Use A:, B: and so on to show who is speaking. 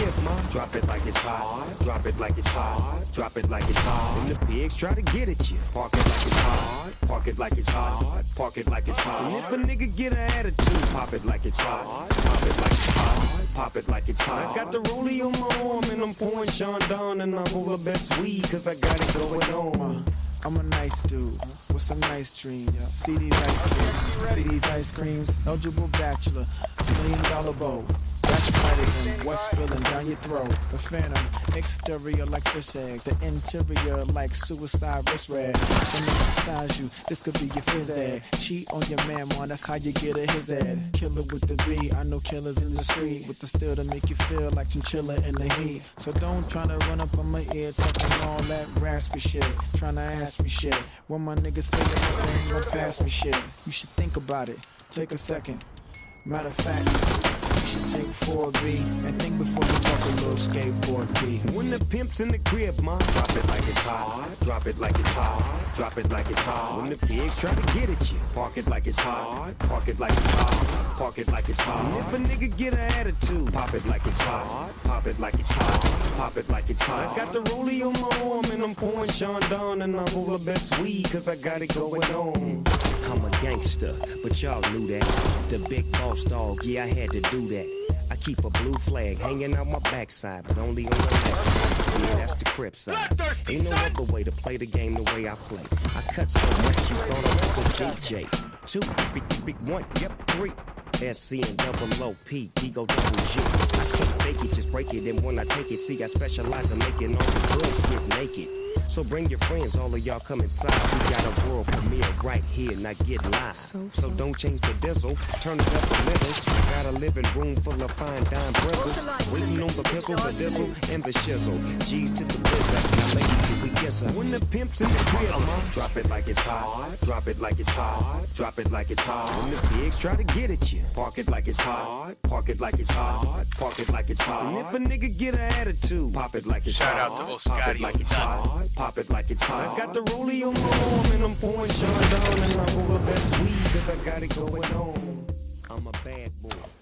A: crib, ma. Drop it like it's hot. Drop it like it's hot. Drop it like it's hot. When the pigs try to get at you, park it like it's hot. Park it like it's hot. Park it like it's hot. And if a nigga get an attitude, pop it like it's hot. Pop it like it's hot. Pop it like it's hot. I got the rollie on my arm and I'm pouring Sean Don and I roll the best weed cause I got it going on.
B: I'm a nice dude with some nice dreams. See these ice creams, see these ice creams. Eligible bachelor, $1 million bow. That's brighter than what's spilling down your throat. The phantom, exterior like fish eggs. The interior like suicide wrist rag. Can exercise you, this could be your phys ed. Cheat on your man, man, that's how you get a his ad. Killer with the B, I know killers in the street. With the steel to make you feel like chinchilla in the heat. So don't try to run up on my ear talking all that raspy shit. Trying to ask me shit. When my niggas feel like they ain't gon' pass me shit. You should think about it, take a second. Matter of fact, you should take 4B and think before you fuck a little skateboard B.
A: When the pimp's in the crib, ma, drop it like it's hot. Drop it like it's hot. Drop it like it's hot. When the pigs try to get at you, park it like it's hot. Park it like it's hot. Park it like it's hot. And if a nigga get an attitude, pop it like it's hot. Pop it like it's hot. Pop it like it's hot. I got the rollie on my arm and I'm pouring Sean Don and I roll the best weed cause I got it going on. I'm a gangster, but y'all knew that. The big boss dog, yeah, I had to do that. I keep a blue flag hanging out my backside, but only on the left side. Yeah, that's the crib side. Ain't no other way to play the game the way I play. I cut so much you thought I was a DJ. 2, big 1, yep, 3. SC and double OP, Ego double G. I can't fake it, just break it. And when I take it, see, I specialize in making all the girls get naked. So bring your friends, all of y'all come inside. We got a world premiere right here, now get live. So don't change the diesel, turn it up a little. I got a living room full of fine dime brothers. Waiting on the pistol, the diesel, and the shizzle. G's to the blizzard, now ladies, here we kiss her. When the pimp's in the crib, drop it like it's hot. Drop it like it's hot. Drop it like it's hot. When the pigs try to get at you, park it like it's hot. Park it like it's hot. Park it like it's hot. And if a nigga get an attitude, pop it like it's hot.
C: Shout out to
A: Pop it like it's hot. Pop it like it's hot. I got the rollie on my arm and I'm pouring Sean Don and I roll the best weed cause I got it going on. I'm a bad boy.